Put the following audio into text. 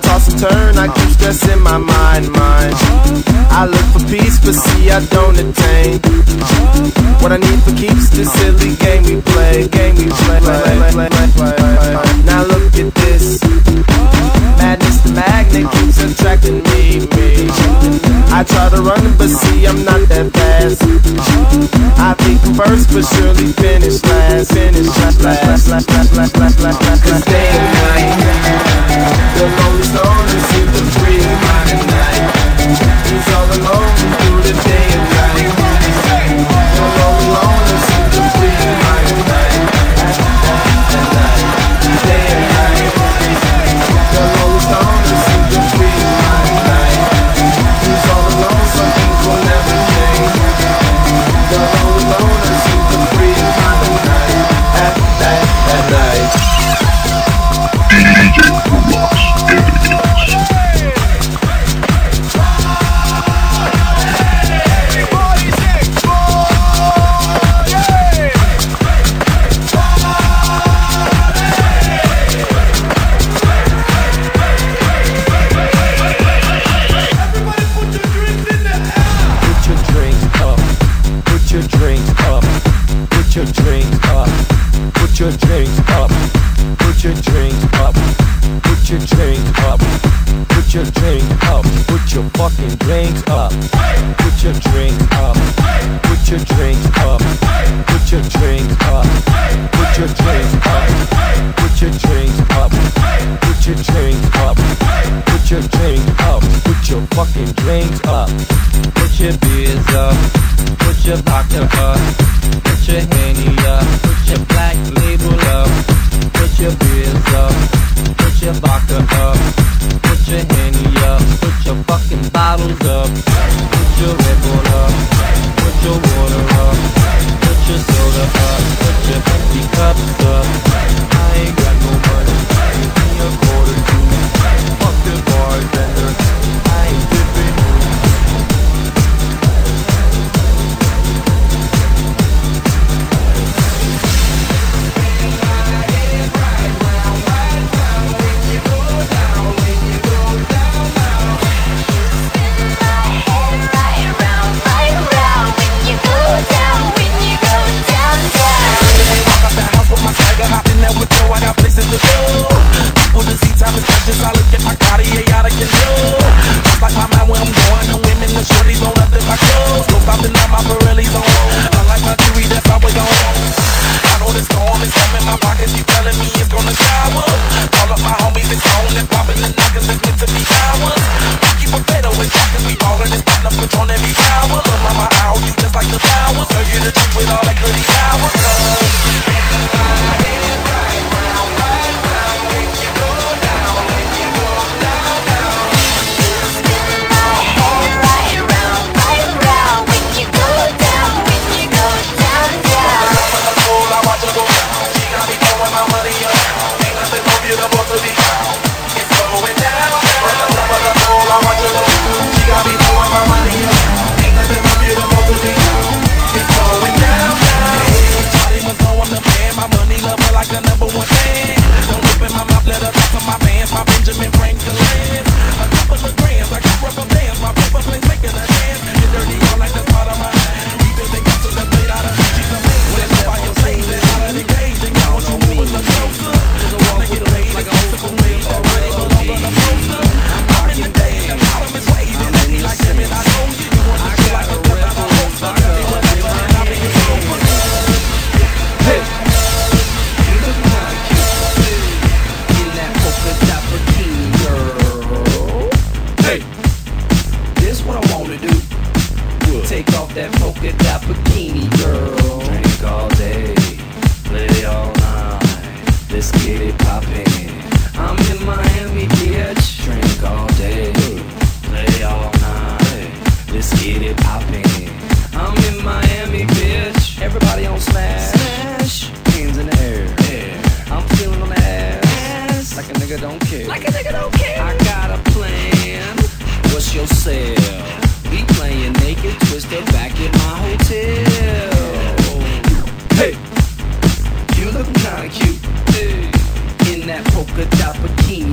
toss and turn, I keep stressing my mind. I look for peace, but see I don't attain what I need for keeps this silly game we play. Now look at this madness, the magnet keeps attracting me. I try to run, but see I'm not that fast. I think I'm first, but surely finish last. Cause day and night, the lonely stoner seems to free his mind at night. He's all alone through the day and night. The lonely loner seems to free his mind at night. Day and night, the lonely stoner seems to free his mind at night. He's all alone, some things will never change. The lonely loner seems to free his mind at night. At night. DJ Relax Evidence. Fucking drinks up. Put your drink up. Put your drink up. Put your drink up. Put your drink up. Put your drink up. Put your drink up. Put your drink up. Put your fucking drinks up. Put your beers up. Put your vodka up. Put your Henny up. Put your black label up. Put your beers up. Put your vodka up. Put your Henny up. Put your fucking bottles up. Put your Red Bull up. Put your water up. Put your soda up. Put your empty cups up. I ain't got no money. Give me a quarter too. Fuck the bartender. I ain't tipping. polka dot bikini.